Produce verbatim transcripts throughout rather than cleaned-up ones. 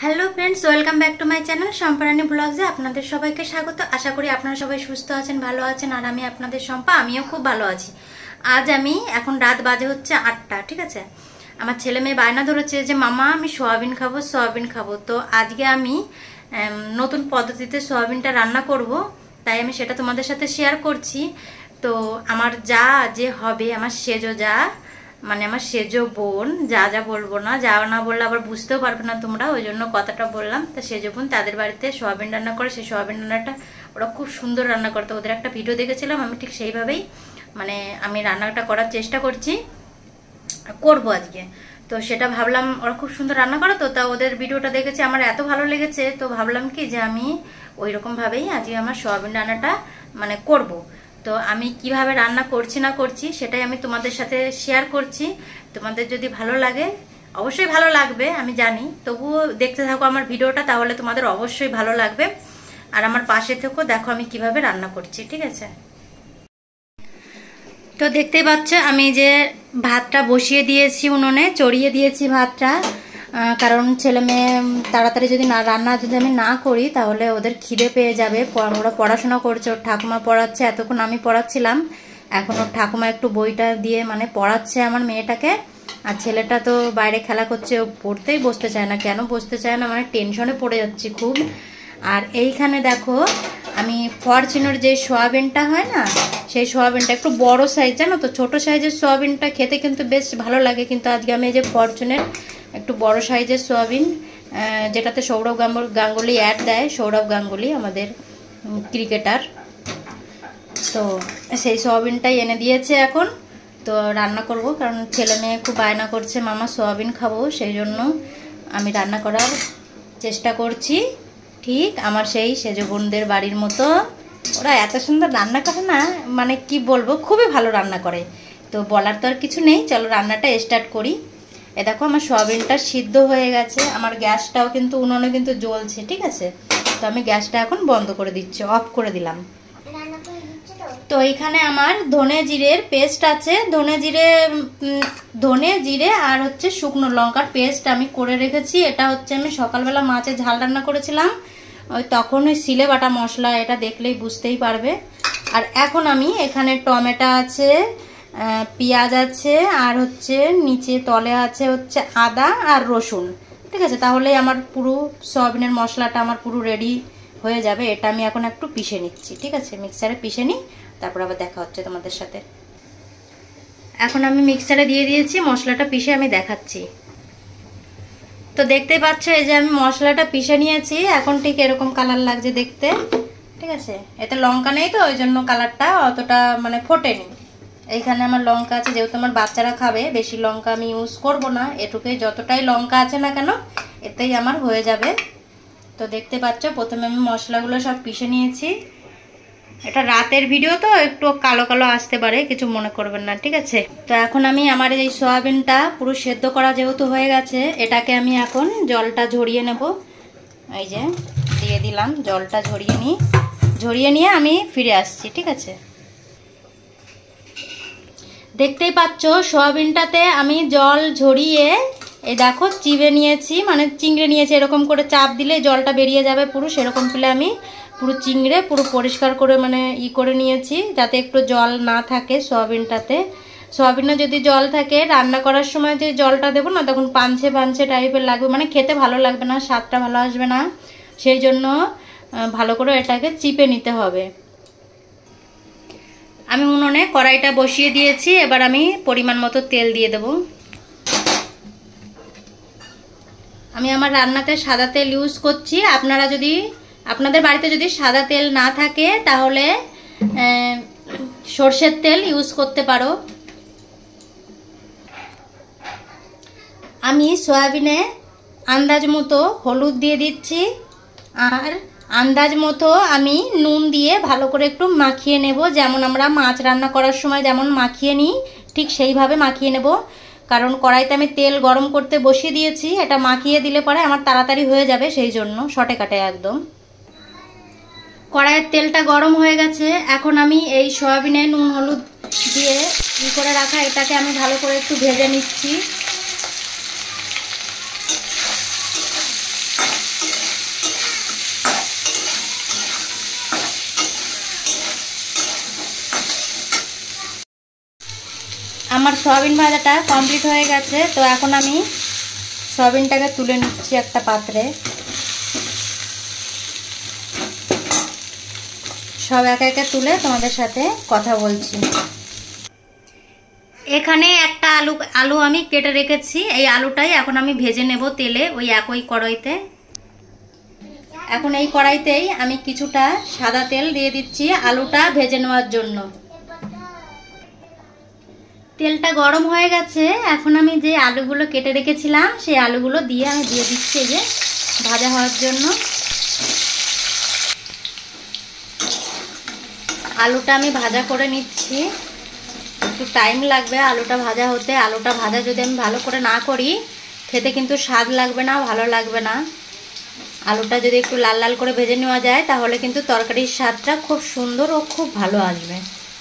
Hello friends, welcome back to my channel Samparani ব্লগসে আপনাদের সবাইকে স্বাগত। আশা করি আপনারা সবাই সুস্থ আছেন, ভালো আছেন। আর আমি আপনাদের সম্পা, আমিও খুব ভালো আছি। আজ আমি এখন রাত বাজে হচ্ছে আটটা, ঠিক আছে। আমার ছেলে মেয়ে বায়না ধরেছে যে মামা আমি সোয়াবিন খাবো সোয়াবিন খাবো। তো আজকে আমি নতুন পদ্ধতিতে সোয়াবিনটা রান্না করব, তাই আমি সেটা তোমাদের সাথে শেয়ার করছি। তো আমার যা যে হবে, আমার সেজো যা মানে আমার সেজো বোন, যা যা বলবো না, যা না বললে আবার বুঝতেও পারবে না তোমরা, ওই জন্য কথাটা বললাম। তা সেজো বোন তাদের বাড়িতে সোয়াবিন রান্না করে, সেই সোয়াবিন রান্নাটা ওরা খুব সুন্দর রান্না করতো। ওদের একটা ভিডিও দেখেছিলাম, আমি ঠিক সেইভাবেই মানে আমি রান্নাটা করার চেষ্টা করছি, করব আজকে। তো সেটা ভাবলাম, ওরা খুব সুন্দর রান্না করে, তো তা ওদের ভিডিওটা দেখেছি, আমার এত ভালো লেগেছে। তো ভাবলাম কি যে আমি ওই রকমভাবেই আজকে আমার সোয়াবিন রান্নাটা মানে করব। তো আমি কিভাবে রান্না করছি না করছি সেটাই আমি তোমাদের সাথে শেয়ার করছি। তোমাদের যদি ভালো লাগে, অবশ্যই ভালো লাগবে আমি জানি, তবুও দেখতে থাকো আমার ভিডিওটা, তাহলে তোমাদের অবশ্যই ভালো লাগবে। আর আমার পাশে থেকো, দেখো আমি কিভাবে রান্না করছি, ঠিক আছে। তো দেখতেই পাচ্ছ আমি যে ভাতটা বসিয়ে দিয়েছি উনুনে, চড়িয়ে দিয়েছি ভাতটা, কারণ ছেলে মেয়ে তাড়াতাড়ি যদি না রান্না যদি আমি না করি তাহলে ওদের খিদে পেয়ে যাবে। ওরা পড়াশোনা করছে, ওর ঠাকুমা পড়াচ্ছে, এতক্ষণ আমি পড়াচ্ছিলাম, এখন ওর ঠাকুমা একটু বইটা দিয়ে মানে পড়াচ্ছে আমার মেয়েটাকে। আর ছেলেটা তো বাইরে খেলা করছে, ও পড়তেই বসতে চায় না। কেন বসতে চায় না মানে টেনশনে পড়ে যাচ্ছি খুব। আর এইখানে দেখো আমি ফরচুনের যে সোয়াবিনটা হয় না, সেই সোয়াবিনটা একটু বড় সাইজ, জানো তো। ছোট সাইজের সোয়াবিনটা খেতে কিন্তু বেশ ভালো লাগে, কিন্তু আজকে আমি এই যে ফরচুনের একটু বড় সাইজের সোয়াবিন, যেটাতে সৌরভ গাঙ্গুলি অ্যাড দেয়, সৌরভ গাঙ্গুলি আমাদের ক্রিকেটার, তো সেই সোয়াবিনটাই এনে দিয়েছে এখন। তো রান্না করব, কারণ ছেলে মেয়ে খুব বায়না করছে মামা সোয়াবিন খাবো, সেই জন্য আমি রান্না করার চেষ্টা করছি। ঠিক আমার সেই সেজো বোনদের বাড়ির মতো, ওরা এত সুন্দর রান্না করে না, মানে কি বলবো, খুবই ভালো রান্না করে। তো বলার তো আর কিছু নেই, চলো রান্নাটা স্টার্ট করি। এ দেখো আমার সোয়াবিনটা সিদ্ধ হয়ে গেছে, আমার গ্যাসটাও কিন্তু উনুনে কিন্তু জ্বলছে, ঠিক আছে। তো আমি গ্যাসটা এখন বন্ধ করে দিচ্ছি, অফ করে দিলাম। তো এইখানে আমার ধনে জিরের পেস্ট আছে, ধনে জিরে ধনে জিরে আর হচ্ছে শুকনো লঙ্কার পেস্ট আমি করে রেখেছি। এটা হচ্ছে আমি সকালবেলা মাছের ঝাল রান্না করেছিলাম, ওই তখন ওই সিলে বাটা মশলা, এটা দেখলেই বুঝতেই পারবে। আর এখন আমি এখানে টমেটো আছে, পেঁয়াজ আছে, আর হচ্ছে নিচে তলে আছে হচ্ছে আদা আর রসুন, ঠিক আছে। তাহলে আমার পুরো সয়াবিনের মশলাটা আমার পুরো রেডি হয়ে যাবে। এটা আমি এখন একটু পিষে নিচ্ছি, ঠিক আছে, মিক্সারে পিষে নিই, তারপর আবার দেখা হচ্ছে তোমাদের সাথে। এখন আমি মিক্সারে দিয়ে দিয়েছি, মশলাটা পিষে আমি দেখাচ্ছি। তো দেখতেই পাচ্ছ এই যে আমি মশলাটা পিষে নিয়েছি, এখন ঠিক এরকম কালার লাগছে দেখতে, ঠিক আছে। এতে লঙ্কা নেই তো ওই জন্য কালারটা অতটা মানে ফোটেনি। এইখানে আমার লঙ্কা আছে, যেহেতু আমার বাচ্চারা খাবে, বেশি লঙ্কা আমি ইউজ করব না, এটুকুই যতটাই লঙ্কা আছে না কেন এতেই আমার হয়ে যাবে। তো দেখতে পাচ্ছ প্রথমে আমি মশলাগুলো সব পিষে নিয়েছি। এটা রাতের ভিডিও তো একটু কালো কালো আসতে পারে, কিছু মনে করবেন না, ঠিক আছে। তো এখন আমি আমার এই সয়াবিনটা পুরো সেদ্ধ করা যেহেতু হয়ে গেছে, এটাকে আমি এখন জলটা ঝরিয়ে নেব। এই যে দিয়ে দিলাম, জলটা ঝরিয়ে নিই, ঝরিয়ে নিয়ে আমি ফিরে আসছি, ঠিক আছে। দেখতেই পাচ্ছ সয়াবিনটাতে আমি জল ঝরিয়ে এই দেখো চিবে নিয়েছি, মানে চিংড়ে নিয়েছি। এরকম করে চাপ দিলে জলটা বেরিয়ে যাবে পুরো, সেরকম পেলে আমি পুরো চিংড়ে পুরো পরিষ্কার করে মানে ই করে নিয়েছি, যাতে একটু জল না থাকে সয়াবিনটাতে। সয়াবিনে যদি জল থাকে, রান্না করার সময় যে জলটা দেবো না, তখন পাঞ্ছে পাঞ্ছে টাইপের লাগবে, মানে খেতে ভালো লাগবে না, স্বাদটা ভালো আসবে না। সেই জন্য ভালো করে এটাকে চিপে নিতে হবে। আমি উনুনে কড়াইটা বসিয়ে দিয়েছি, এবার আমি পরিমাণ মতো তেল দিয়ে দেব। আমি আমার রান্নাতে সাদা তেল ইউজ করছি, আপনারা যদি আপনাদের বাড়িতে যদি সাদা তেল না থাকে তাহলে সর্ষের তেল ইউজ করতে পারো। আমি সয়াবিনে আন্দাজ মতো হলুদ দিয়ে দিচ্ছি, আর আন্দাজ মতো আমি নুন দিয়ে ভালো করে একটু মাখিয়ে নেব, যেমন আমরা মাছ রান্না করার সময় যেমন মাখিয়ে নিই ঠিক সেইভাবে মাখিয়ে নেব। কারণ কড়াইতে আমি তেল গরম করতে বসিয়ে দিয়েছি, এটা মাখিয়ে দিলে পরে আমার তাড়াতাড়ি হয়ে যাবে, সেই জন্য শর্টে কাটে একদম। কড়াইয়ের তেলটা গরম হয়ে গেছে, এখন আমি এই সয়াবিনে নুন হলুদ দিয়ে ই করে রাখা এটাকে আমি ভালো করে একটু ভেজে নিচ্ছি। আমার সয়াবিন ভাজাটা কমপ্লিট হয়ে গেছে। তো এখন আমি সয়াবিনটাকে তুলে নিচ্ছি একটা পাত্রে। সব একে একে তুলে তোমাদের সাথে কথা বলছি। এখানে একটা আলু আলু আমি কেটে রেখেছি, এই আলুটাই এখন আমি ভেজে নেব তেলে ওই একই কড়াইতে। এখন এই কড়াইতেই আমি কিছুটা সাদা তেল দিয়ে দিচ্ছি আলুটা ভেজে নেওয়ার জন্য। তেলটা গরম হয়ে গেছে, এখন আমি যে আলুগুলো কেটে রেখেছিলাম সেই আলুগুলো দিয়ে আমি দিয়ে দিচ্ছি যে ভাজা হওয়ার জন্য। আলুটা আমি ভাজা করে নিচ্ছি, একটু টাইম লাগবে আলুটা ভাজা হতে। আলুটা ভাজা যদি আমি ভালো করে না করি খেতে কিন্তু স্বাদ লাগবে না, ভালো লাগবে না। আলুটা যদি একটু লাল লাল করে ভেজে নেওয়া যায় তাহলে কিন্তু তরকারির স্বাদটা খুব সুন্দর ও খুব ভালো আসবে।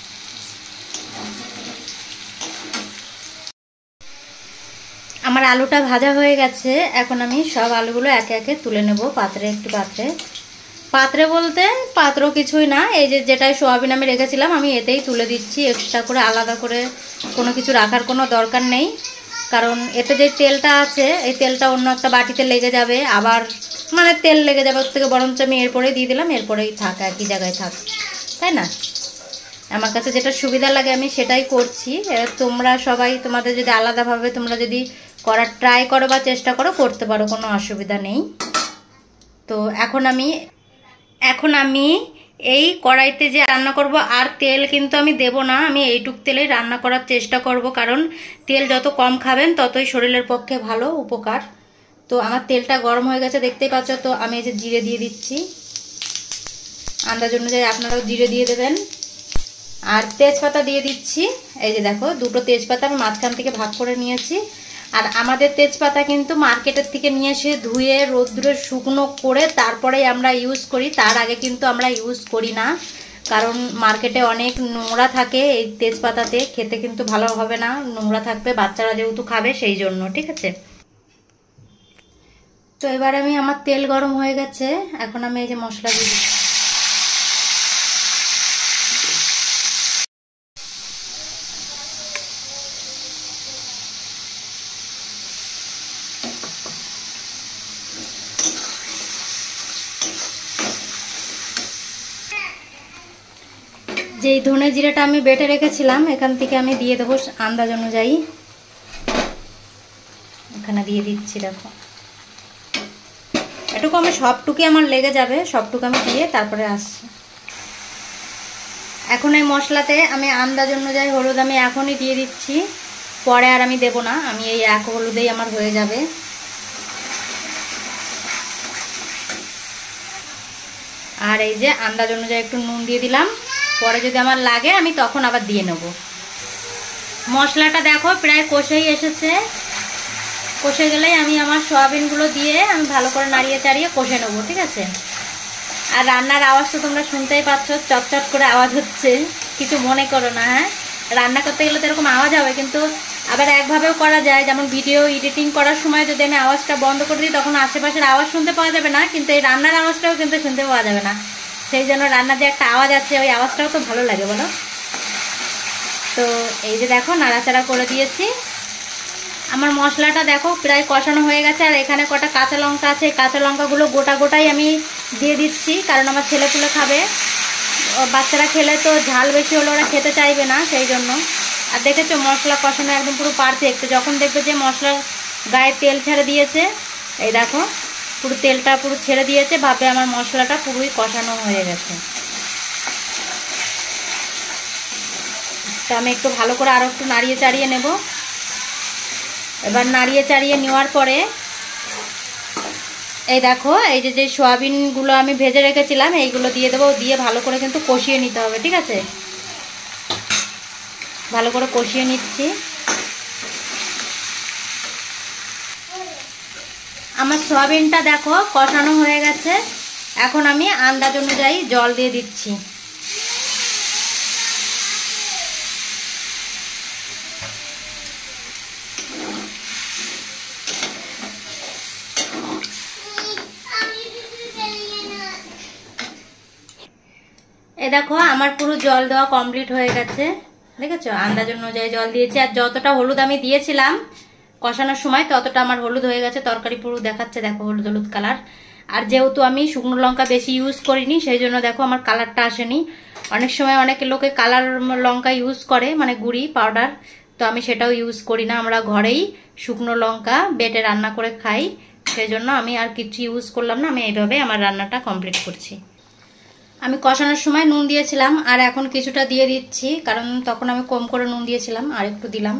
আমার আলুটা ভাজা হয়ে গেছে, এখন আমি সব আলুগুলো একে একে তুলে নেব পাত্রে। একটু পাত্রে পাত্রে বলতে পাত্র কিছুই না, এই যে যেটাই সোয়াবিন আমি রেখেছিলাম আমি এতেই তুলে দিচ্ছি। এক্সট্রা করে আলাদা করে কোনো কিছু রাখার কোনো দরকার নেই, কারণ এতে যে তেলটা আছে এই তেলটা অন্য একটা বাটিতে লেগে যাবে, আবার মানে তেল লেগে যাবে ওর থেকে, বরঞ্চ আমি এরপরেই দিয়ে দিলাম, এরপরেই থাক, একই জায়গায় থাক, তাই না? আমার কাছে যেটা সুবিধা লাগে আমি সেটাই করছি। তোমরা সবাই তোমাদের যদি আলাদাভাবে তোমরা যদি করার ট্রাই করো বা চেষ্টা করো করতে পারো, কোনো অসুবিধা নেই। তো এখন আমি এখন আমি এই কড়াইতে যে রান্না করব আর তেল কিন্তু আমি দেব না, আমি এইটুক তেলেই রান্না করার চেষ্টা করব, কারণ তেল যত কম খাবেন ততই শরীরের পক্ষে ভালো, উপকার। তো আমার তেলটা গরম হয়ে গেছে দেখতেই পাচ্ছ। তো আমি এই যে জিরে দিয়ে দিচ্ছি, আন্দাজ অনুযায়ী আপনারাও জিরে দিয়ে দেবেন। আর তেজপাতা দিয়ে দিচ্ছি, এই যে দেখো দুটো তেজপাতা আমি মাঝখান থেকে ভাগ করে নিয়েছি। আর আমাদের তেজপাতা কিন্তু মার্কেটের থেকে নিয়ে এসে ধুয়ে রোদ্দুরে শুকনো করে তারপরেই আমরা ইউজ করি, তার আগে কিন্তু আমরা ইউজ করি না, কারণ মার্কেটে অনেক নোংরা থাকে এই তেজপাতাতে, খেতে কিন্তু ভালো হবে না, নোংরা থাকবে, বাচ্চারা যেহেতু খাবে সেই জন্য, ঠিক আছে? তো এবার আমি আমার তেল গরম হয়ে গেছে, এখন আমি এই যে মশলা দিয়ে দিচ্ছি। যেই ধনে জিরাটা আমি বেটে রেখেছিলাম এখান থেকে আমি দিয়ে দেবো আন্দাজ অনুযায়ী, এখানে দিয়ে দিচ্ছি। দেখো এটুকু আমি সবটুকুই আমার লেগে যাবে, সবটুকু আমি দিয়ে তারপরে আসছি। এখন এই মশলাতে আমি আন্দাজ অনুযায়ী হলুদ আমি এখনই দিয়ে দিচ্ছি, পরে আর আমি দেব না, আমি এই এক হলুদেই আমার হয়ে যাবে। আর এই যে আন্দাজ অনুযায়ী একটু নুন দিয়ে দিলাম, পরে যদি আমার লাগে আমি তখন আবার দিয়ে নেব। মশলাটা দেখো প্রায় কষেই এসেছে, কষে গেলেই আমি আমার সয়াবিনগুলো দিয়ে আমি ভালো করে নাড়িয়ে চাড়িয়ে কষে নেবো, ঠিক আছে? আর রান্নার আওয়াজ তো তোমরা শুনতেই পাচ্ছ, চটচট করে আওয়াজ হচ্ছে, কিছু মনে করো না। হ্যাঁ, রান্না করতে গেলে তো এরকম আওয়াজ হবে, কিন্তু আবার একভাবেও করা যায়, যেমন ভিডিও এডিটিং করার সময় যদি আমি আওয়াজটা বন্ধ করে দিই তখন আশেপাশের আওয়াজ শুনতে পাওয়া যাবে না, কিন্তু এই রান্নার আওয়াজটাও কিন্তু শুনতে পাওয়া যাবে না। সেই জন্য রান্নার যে একটা আওয়াজ আছে ওই আওয়াজটাও তো ভালো লাগে, বলো? তো এই যে দেখো নাড়াচাড়া করে দিয়েছি, আমার মশলাটা দেখো প্রায় কষানো হয়ে গেছে। আর এখানে কটা কাঁচা লঙ্কা আছে, কাঁচা লঙ্কাগুলো গোটা গোটাই আমি দিয়ে দিচ্ছি, কারণ আমার ছেলেপুলে খাবে, বাচ্চারা খেলে তো ঝাল বেশি হলে ওরা খেতে চাইবে না, সেই জন্য। আর দেখেছো মশলা কষানো একদম পুরো পারফেক্ট, যখন দেখবে যে মশলার গায়ে তেল ছেড়ে দিয়েছে, এই দেখো পুরো তেলটা পুরো ছেড়ে দিয়েছে, ভাবে আমার মশলাটা পুরোই কষানো হয়ে গেছে। তো আমি একটু ভালো করে আরও একটু নাড়িয়ে চাড়িয়ে নেব। এবার নাড়িয়ে চাড়িয়ে নেওয়ার পরে এই দেখো এই যে যে সয়াবিনগুলো আমি ভেজে রেখেছিলাম এইগুলো দিয়ে দেবো, দিয়ে ভালো করে কিন্তু কষিয়ে নিতে হবে, ঠিক আছে? ভালো করে কষিয়ে নিচ্ছি। আমার সয়াবিনটা দেখো কষানো হয়ে গেছে, এখন আমি আন্দাজ অনুযায়ী জল দিয়ে দিচ্ছি। এ দেখো আমার পুরো জল দেওয়া কমপ্লিট হয়ে গেছে, দেখেছো, আন্দাজ অনুযায়ী জল দিয়েছি। আর যতটা হলুদ আমি দিয়েছিলাম কষানোর সময় ততটা আমার হলুদ হয়ে গেছে। তরকারি পুরো দেখাচ্ছে দেখো হলুদ হলুদ কালার। আর যেহেতু আমি শুকনো লঙ্কা বেশি ইউজ করিনি সেই জন্য দেখো আমার কালারটা আসেনি। অনেক সময় অনেক লোকে কালার লঙ্কা ইউজ করে, মানে গুঁড়ি পাউডার, তো আমি সেটাও ইউজ করি না। আমরা ঘরেই শুকনো লঙ্কা বেটে রান্না করে খাই, সেই জন্য আমি আর কিছু ইউজ করলাম না। আমি এইভাবে আমার রান্নাটা কমপ্লিট করছি। আমি কষানোর সময় নুন দিয়েছিলাম আর এখন কিছুটা দিয়ে দিচ্ছি, কারণ তখন আমি কম করে নুন দিয়েছিলাম, আর একটু দিলাম।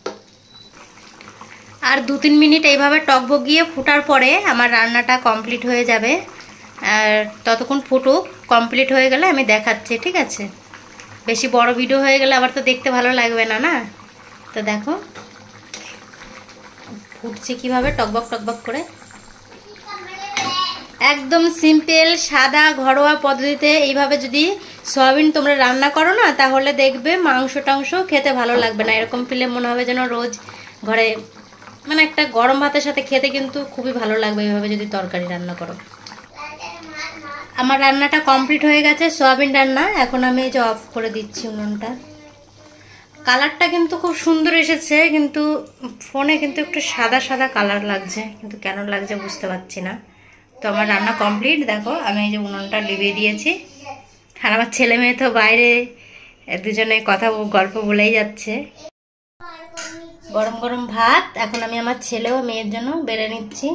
আর দু তিন মিনিট এইভাবে টকবগিয়ে ফুটার পরে আমার রান্নাটা কমপ্লিট হয়ে যাবে। আর ততক্ষণ ফুটুক, কমপ্লিট হয়ে গেলে আমি দেখাচ্ছি, ঠিক আছে? বেশি বড় ভিডিও হয়ে গেলে আবার তো দেখতে ভালো লাগবে না, না? তো দেখো ফুটছে কিভাবে টকবক টকবক করে। একদম সিম্পল সাদা ঘরোয়া পদ্ধতিতে এইভাবে যদি সয়াবিন তোমরা রান্না করো না, তাহলে দেখবে মাংস টাংস খেতে ভালো লাগবে না। এরকম পেলে মনে হবে যেন রোজ ঘরে, মানে একটা গরম ভাতের সাথে খেতে কিন্তু খুবই ভালো লাগবে এইভাবে যদি তরকারি রান্না করো। আমার রান্নাটা কমপ্লিট হয়ে গেছে, সয়াবিন রান্না। এখন আমি এই যে অফ করে দিচ্ছি উনুনটা। কালারটা কিন্তু খুব সুন্দর এসেছে, কিন্তু ফোনে কিন্তু একটু সাদা সাদা কালার লাগছে, কিন্তু কেন লাগছে বুঝতে পারছি না। তো আমার রান্না কমপ্লিট। দেখো আমি এই যে উনুনটা লিভিয়ে দিয়েছি, আর আমার ছেলে মেয়ে তো বাইরে দুজনে কথা গল্প বলেই যাচ্ছে। গরম গরম ভাত এখন আমি আমার ছেলে ও মেয়ের জন্য বেড়ে নিচ্ছি।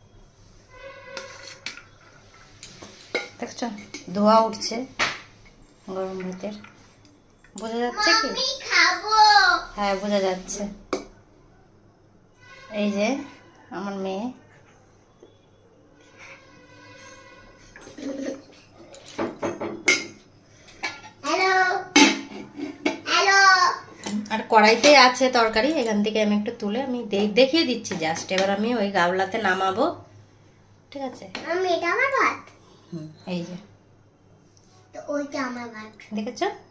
দেখছো ধোয়া উঠছে গরম ভাতের, বোঝা যাচ্ছে কি? হ্যাঁ বোঝা যাচ্ছে। এই যে আমার মেয়ে, আর কড়াইতে আছে তরকারি, এখান থেকে আমি একটু তুলে আমি দেখিয়ে দিচ্ছি জাস্ট। এবার আমি ওই গাবলাতে নামাবো, ঠিক আছে? আমি এটা আমার ভাত। হুম এই যে তো ওইটা আমার ভাত, দেখেছো?